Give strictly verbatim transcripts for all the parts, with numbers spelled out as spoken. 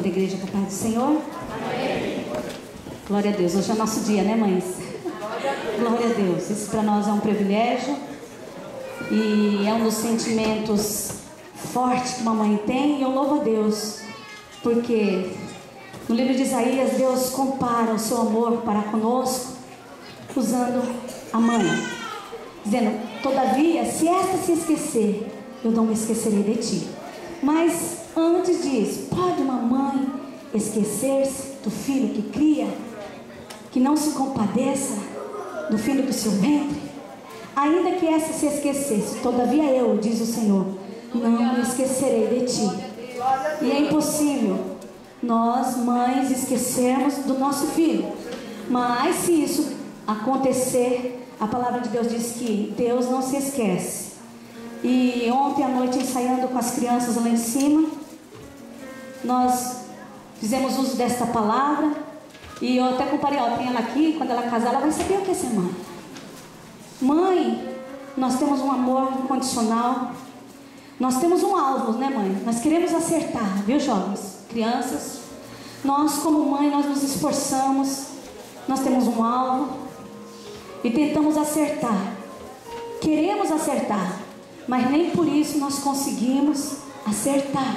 toda a igreja com a paz do Senhor. Amém. Glória a Deus. Hoje é nosso dia, né, mães? Glória a Deus. Isso para nós é um privilégio e é um dos sentimentos fortes que uma mãe tem. E eu louvo a Deus porque no livro de Isaías Deus compara o seu amor para conosco usando a mãe, dizendo: todavia, se esta se esquecer, eu não me esquecerei de ti. Mas antes disso, pode uma mãe esquecer-se do filho que cria, que não se compadeça do filho do seu ventre? Ainda que essa se esquecesse, todavia eu, diz o Senhor, não me esquecerei de ti. E é impossível nós, mães, esquecermos do nosso filho. Mas se isso acontecer, a palavra de Deus diz que Deus não se esquece. E ontem à noite, ensaiando com as crianças lá em cima, nós fizemos uso desta palavra. E eu até comparei, ó, tem ela aqui, quando ela casar, ela vai saber o que é ser mãe. Mãe, nós temos um amor incondicional. Nós temos um alvo, né, mãe? Nós queremos acertar, viu, jovens? Crianças. Nós, como mãe, nós nos esforçamos. Nós temos um alvo e tentamos acertar. Queremos acertar, mas nem por isso nós conseguimos acertar.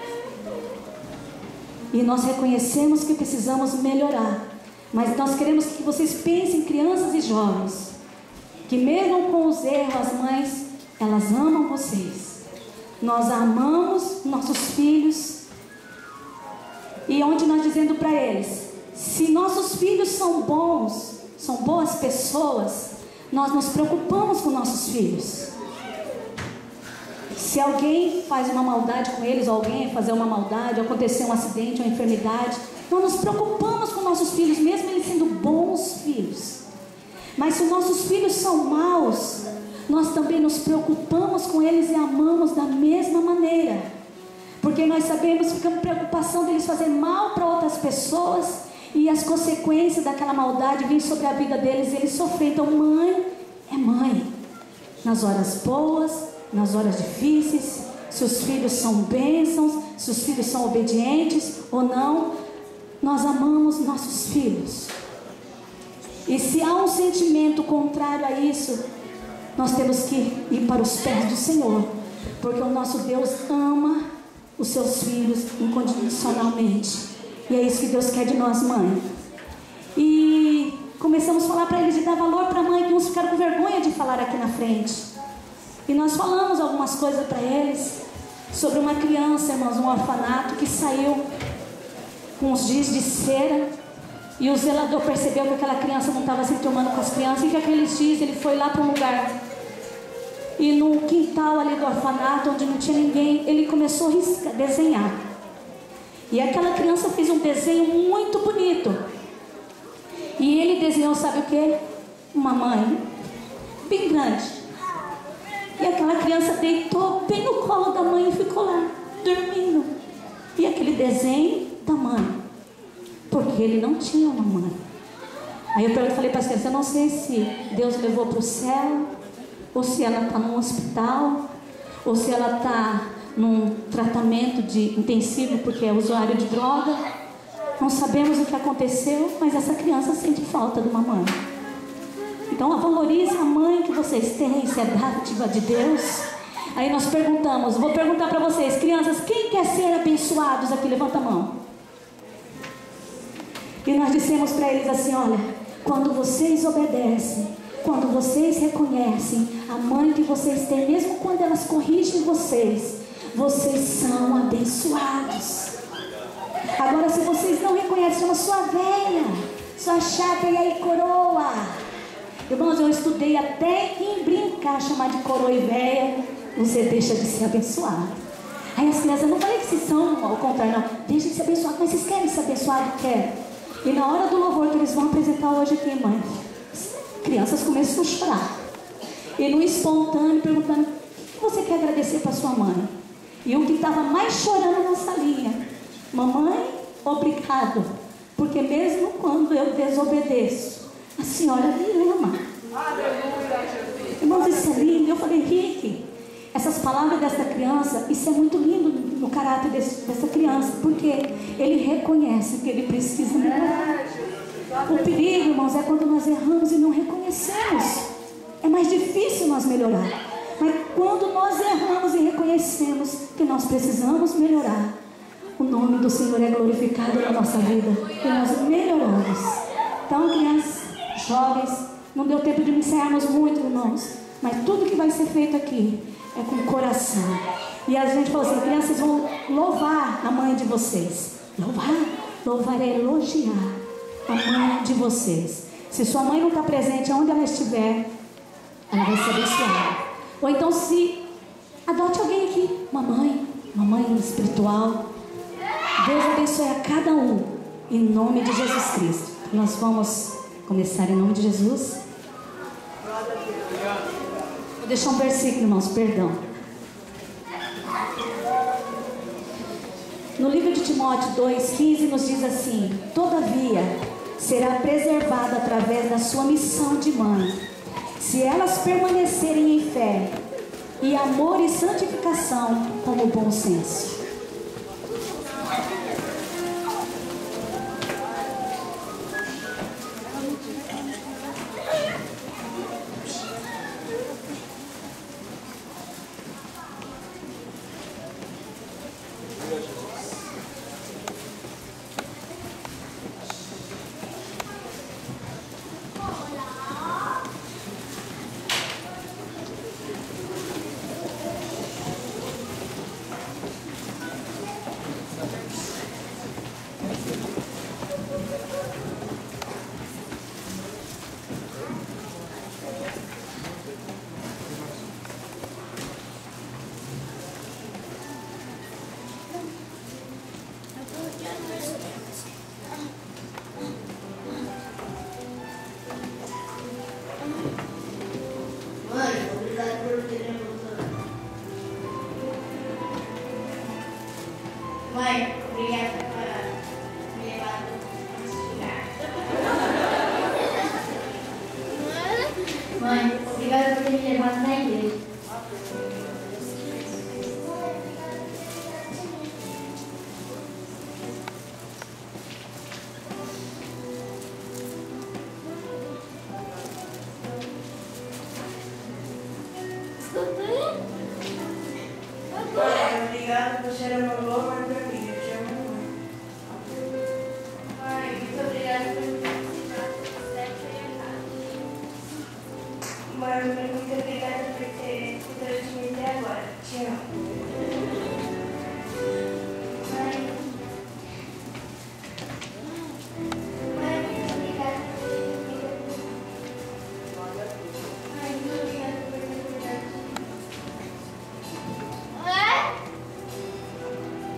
E nós reconhecemos que precisamos melhorar. Mas nós queremos que vocês pensem, crianças e jovens, que mesmo com os erros, as mães, elas amam vocês. Nós amamos nossos filhos. E onde nós dizendo para eles: se nossos filhos são bons, são boas pessoas, nós nos preocupamos com nossos filhos. Se alguém faz uma maldade com eles, ou alguém fazer uma maldade, ou acontecer um acidente, uma enfermidade, nós nos preocupamos com nossos filhos, mesmo eles sendo bons filhos. Mas se nossos filhos são maus, nós também nos preocupamos com eles e amamos da mesma maneira. Porque nós sabemos, fica com preocupação deles fazerem mal para outras pessoas e as consequências daquela maldade vêm sobre a vida deles e eles sofrem. Então mãe é mãe, nas horas boas, nas horas difíceis. Se os filhos são bênçãos, se os filhos são obedientes ou não, nós amamos nossos filhos. E se há um sentimento contrário a isso, nós temos que ir para os pés do Senhor, porque o nosso Deus ama os seus filhos incondicionalmente. E é isso que Deus quer de nós, mãe. E começamos a falar para eles de dar valor para a mãe, que uns ficaram com vergonha de falar aqui na frente. E nós falamos algumas coisas para eles sobre uma criança, irmãos, um orfanato que saiu com uns dias de cera. E o zelador percebeu que aquela criança não estava se tomando com as crianças. E que aqueles dias ele foi lá para um lugar. E no quintal ali do orfanato, onde não tinha ninguém, ele começou a riscar, desenhar. E aquela criança fez um desenho muito bonito. E ele desenhou, sabe o que? Uma mãe bem grande. E aquela criança deitou bem no colo da mãe e ficou lá, dormindo. E aquele desenho da mãe, porque ele não tinha uma mãe. Aí eu falei para as crianças: eu não sei se Deus levou para o céu, ou se ela está num hospital, ou se ela está num tratamento de intensivo porque é usuário de droga. Não sabemos o que aconteceu, mas essa criança sente falta de uma mãe. Então valorize a mãe que vocês têm, isso é dádiva de Deus. Aí nós perguntamos, vou perguntar para vocês, crianças, quem quer ser abençoados aqui? Levanta a mão. E nós dissemos para eles assim: olha, quando vocês obedecem, quando vocês reconhecem a mãe que vocês têm, mesmo quando elas corrigem vocês, vocês são abençoados. Agora, se vocês não reconhecem, chama sua velha, sua chata, e aí coroa. Irmãos, eu estudei até em brincar, chamar de coroa e velha, você deixa de ser abençoado. Aí as crianças, não falei que vocês são ao contrário, não, deixa de ser abençoado, mas vocês querem ser abençoado? Quer? E na hora do louvor que eles vão apresentar hoje aqui, mãe, crianças começam a chorar. E no espontâneo, perguntando: o que você quer agradecer para sua mãe? E o que estava mais chorando na salinha: mamãe, obrigado, porque mesmo quando eu desobedeço, a senhora me ama. Irmãos, isso é lindo. Eu falei: Rick, essas palavras dessa criança, isso é muito lindo no caráter desse, dessa criança, porque ele reconhece que ele precisa melhorar. O perigo, irmãos, é quando nós erramos e não reconhecemos. É mais difícil nós melhorar. Mas quando nós erramos e reconhecemos que nós precisamos melhorar, o nome do Senhor é glorificado na nossa vida e nós melhoramos. Então, crianças, jovens, não deu tempo de ensaiarmos muito, irmãos, mas tudo que vai ser feito aqui é com o coração. E a gente falou assim: crianças vão louvar a mãe de vocês. Louvar? Louvar é elogiar a mãe de vocês. Se sua mãe não está presente onde ela estiver, ela vai ser abençoada. Ou então, se adote alguém aqui, uma mãe, uma mãe espiritual. Deus abençoe a cada um, em nome de Jesus Cristo. Nós vamos começar em nome de Jesus. Vou deixar um versículo, irmãos, perdão. No livro de Timóteo dois, quinze nos diz assim: todavia será preservada através da sua missão de mãe, se elas permanecerem em fé e amor e santificação como bom senso. Mãe, obrigada por me levar antes de chegar. Mãe, obrigada por ter me levado na igreja. Mãe, obrigada por ser uma boa mãe para mim. Eu te amo muito. Mãe, muito obrigada por me ensinar tudo certo e errado. Mãe, muito obrigada por ter cuidado de mim até agora. Te amo. Mãe, mãe, muito obrigada por ter cuidado de mim. Mãe, muito obrigada por ter cuidado de mim.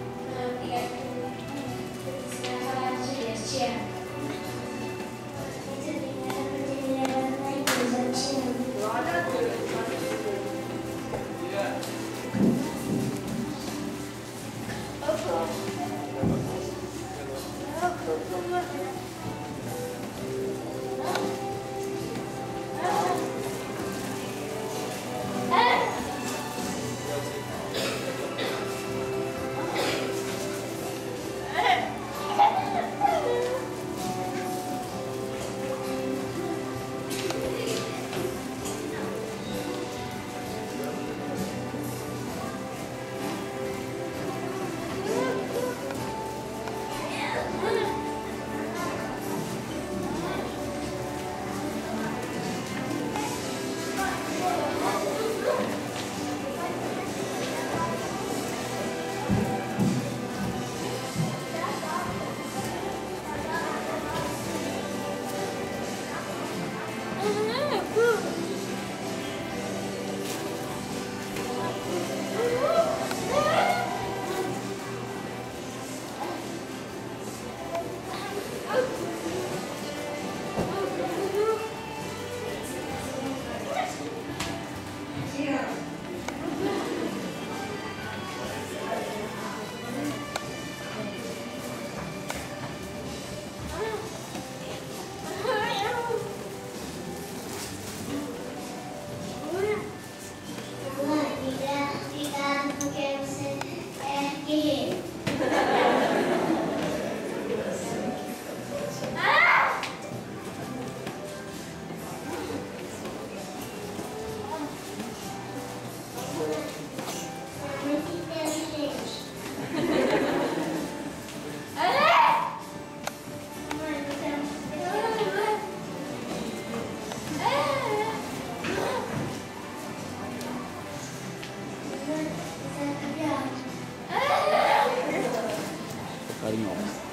carinhosa.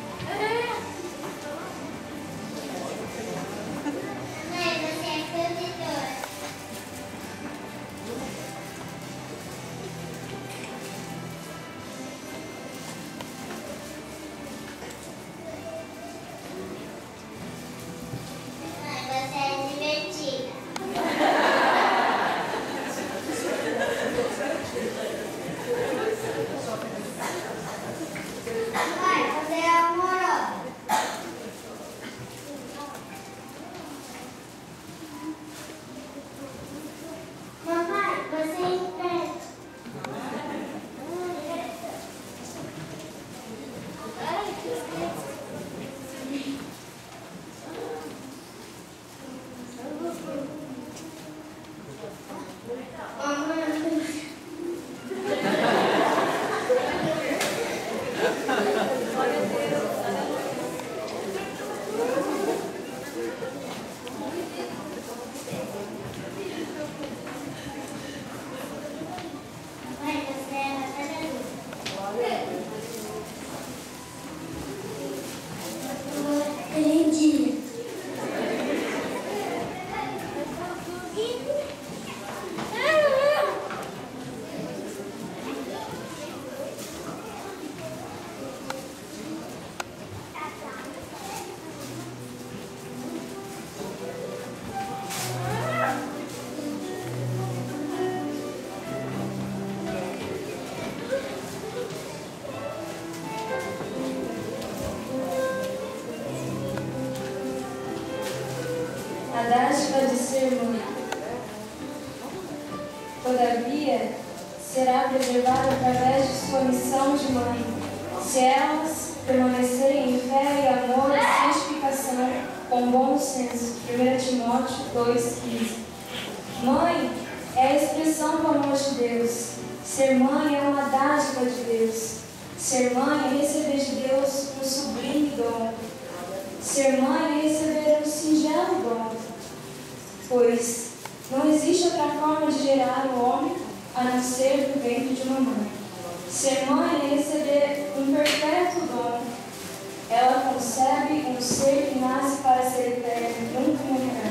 A dádiva de ser mãe. Todavia, será preservada através de sua missão de mãe, se elas permanecerem em fé e amor e santificação com bom senso. primeiro Timóteo dois, quinze. Mãe é a expressão do amor de Deus. Ser mãe é uma dádiva de Deus. Ser mãe é receber de Deus um sublime dom. Ser mãe é receber um singelo dom, pois não existe outra forma de gerar o homem a não ser do ventre de uma mãe. Ser mãe é receber um perpétuo dom. Ela concebe um ser que nasce para ser eterno, nunca morrerá.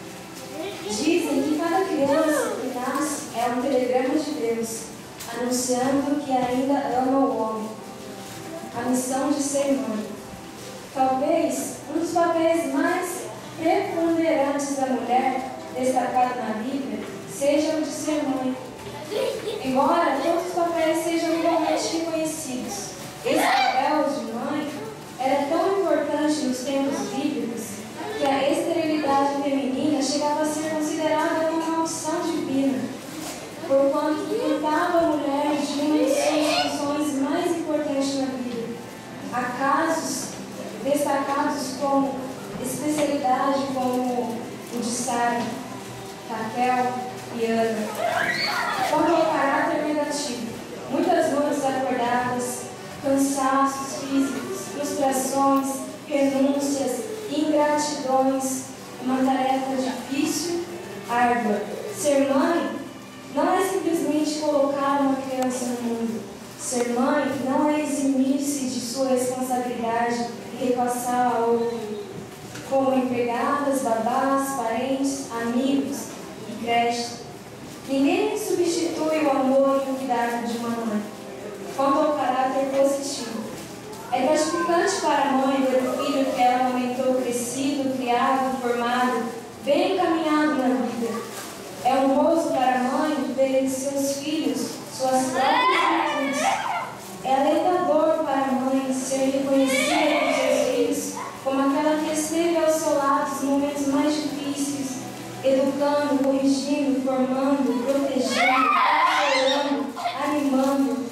Dizem que cada criança que nasce é um telegrama de Deus, anunciando que ainda ama o homem. A missão de ser mãe. Talvez um dos papéis mais preponderantes da mulher, destacado na Bíblia, seja o de ser mãe. Embora todos os papéis sejam igualmente reconhecidos, esse papel de mãe era tão importante nos tempos bíblicos que a esterilidade feminina chegava a ser considerada uma maldição divina, porquanto limitava a mulher de uma de suas funções mais importantes na vida. Há casos destacados como especialidade como o de Sara, Raquel e Ana. Quanto ao caráter negativo, muitas noites acordadas, cansaços físicos, frustrações, renúncias, ingratidões, uma tarefa difícil, árdua. Ser mãe não é simplesmente colocar uma criança no mundo. Ser mãe não é eximir-se de sua responsabilidade e repassá-la a outro, como empregadas, babás, parentes, amigos e creche. Ninguém substitui o amor e o cuidado de uma mãe. Quanto ao caráter positivo, é gratificante para a mãe ver o filho que ela aumentou crescido, criado, formado, bem encaminhado na vida. É honroso para a mãe ver em seus filhos suas próprias virtudes. É alentador para a mãe ser reconhecida por seus filhos como aquela que esteve ao seu lado nos momentos mais difíceis, educando, corrigindo, formando, protegendo, apoiando, animando.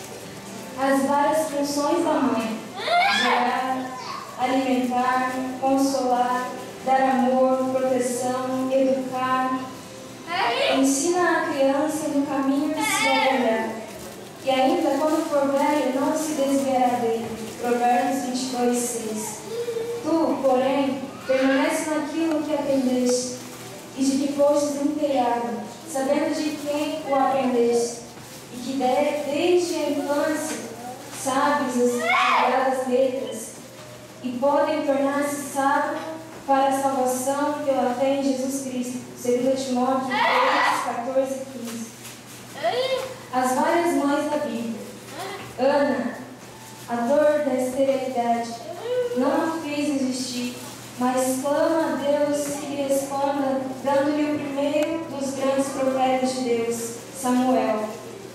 As várias funções da mãe: gerar, alimentar, consolar, dar amor, proteção, educar. Ensina a criança no caminho que se deve andar. E ainda, quando for velho, não se desviará dele. Provérbios vinte e dois, seis. Tu, porém, permanece naquilo que aprendeste, e de que fostes inteirado, sabendo de quem o aprendeste, e que de, desde a infância sábios as sagradas letras, e podem tornar-se sábios para a salvação pela fé em Jesus Cristo. Segundo Timóteo três, quatorze e quinze. As várias mães da Bíblia. Ana, a dor da esterilidade, não a fez existir, mas clama a Deus que lhe responda, dando-lhe o primeiro dos grandes profetas de Deus, Samuel.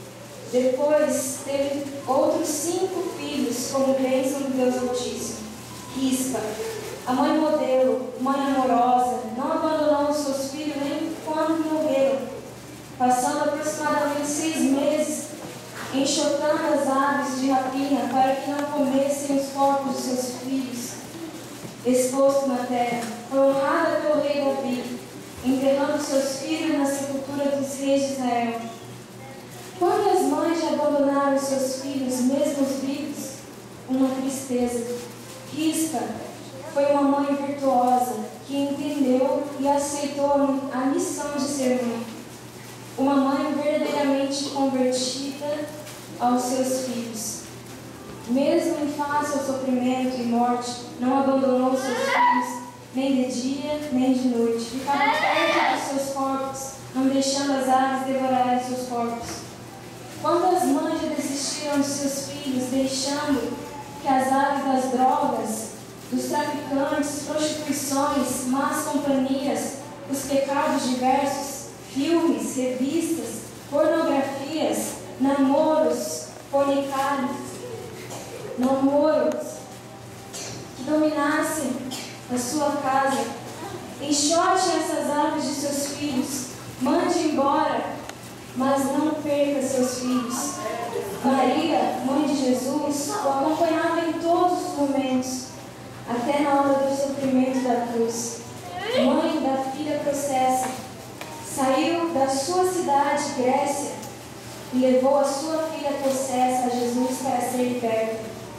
Depois teve outros cinco filhos como bênção de Deus Altíssimo. Rispa, a mãe modelo, mãe amorosa, não abandonou os seus filhos nem quando morreram, passando aproximadamente seis meses enxotando as aves de rapina para que não comessem os corpos de seus filhos expostos na terra. Foi honrada pelo rei Davi, enterrando seus filhos na sepultura dos reis de Israel. Quando as mães já abandonaram seus filhos, mesmo os vivos, uma tristeza. Rispa foi uma mãe virtuosa que entendeu e aceitou a missão de ser mãe. Uma mãe verdadeiramente convertida aos seus filhos. Mesmo em face ao sofrimento e morte, não abandonou seus filhos, nem de dia, nem de noite. Ficava perto dos seus corpos, não deixando as aves devorarem seus corpos. Quando as mães já desistiram dos seus filhos, deixando que as aves das drogas, dos traficantes, prostituições, más companhias, os pecados diversos, filmes, revistas, pornografias, namoros, fornicários, namoros que dominassem a sua casa, enxote essas aves de seus filhos, mande embora, mas não perca seus filhos. Maria, mãe de Jesus, o acompanhava em todos os momentos, até na hora do sofrimento da cruz. Mãe da filha processa, saiu da sua cidade, Grécia, e levou a sua filha possessa a Jesus para ser liberta.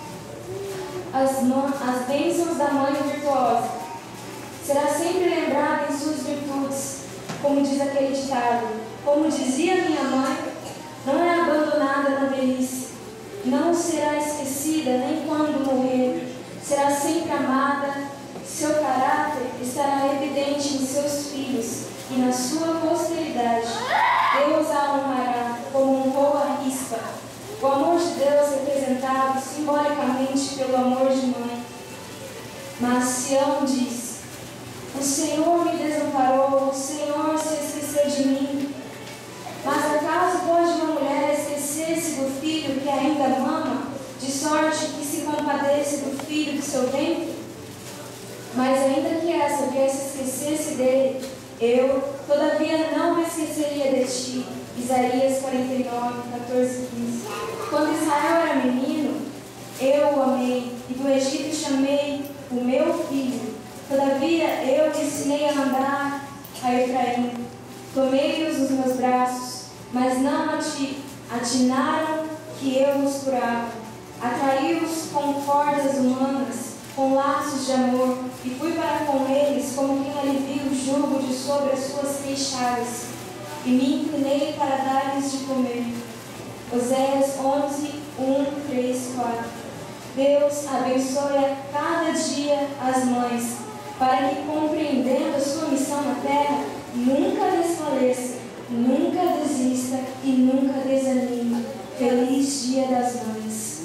As, as bênçãos da mãe virtuosa será sempre lembrada em suas virtudes, como diz aquele ditado. Como dizia minha mãe, não é abandonada na velhice, não será esquecida nem quando morrer, será sempre amada, seu caráter estará evidente em seus filhos e na sua posteridade. Deus a honrará como honrou a Rispa. O amor de Deus representado simbolicamente pelo amor de mãe. Mas Sião diz: o Senhor me desamparou, o Senhor se esqueceu de mim. Mas acaso pode uma mulher esquecer-se do filho que ainda mama, de sorte que se compadeça do filho do seu ventre? Mas ainda que essa viesse esquecer-se dele, eu, todavia, não me esqueceria de ti. Isaías quarenta e nove, quatorze e quinze. Quando Israel era menino, eu o amei, e do Egito chamei o meu filho. Todavia, eu lhe ensinei a andar a Efraim. Tomei-os nos meus braços, mas não atinaram que eu os curava. Atraí-os com cordas humanas, com laços de amor, e fui para com eles como quem alivia o jugo de sobre as suas queixadas, e me inclinei para dar-lhes de comer. Oséias onze, um, três, quatro. Deus abençoe a cada dia as mães, para que, compreendendo a sua missão na terra, nunca desfaleça, nunca desista e nunca desanime. Feliz Dia das Mães.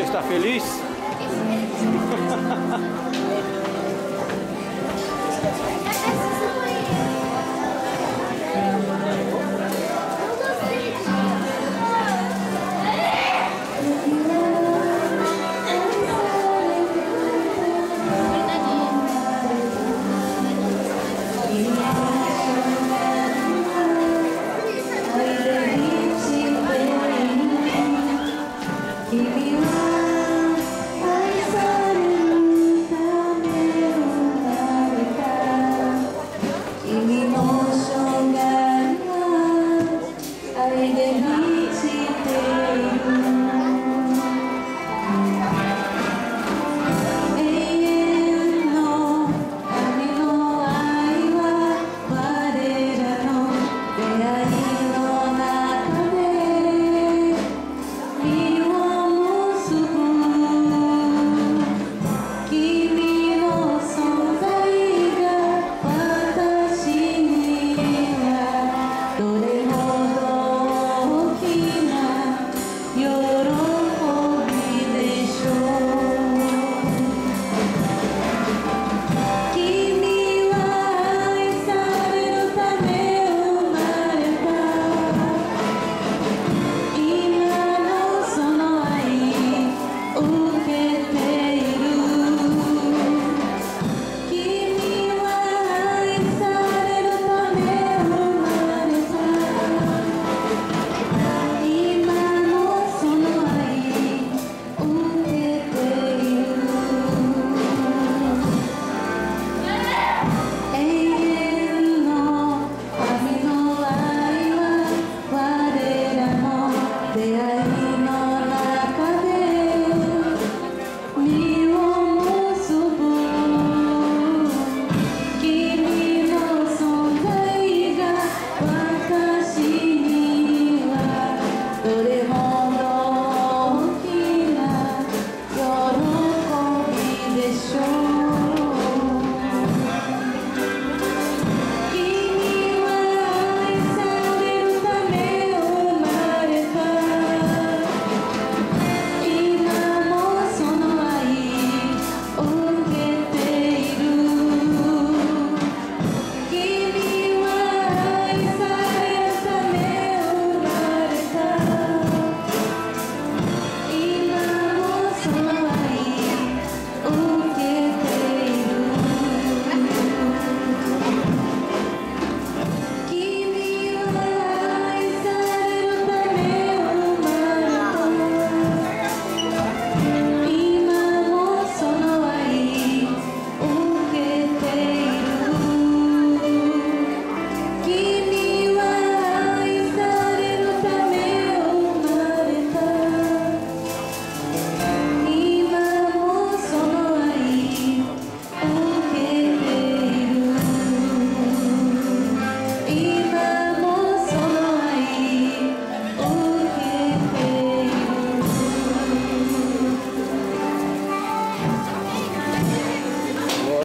está feliz? He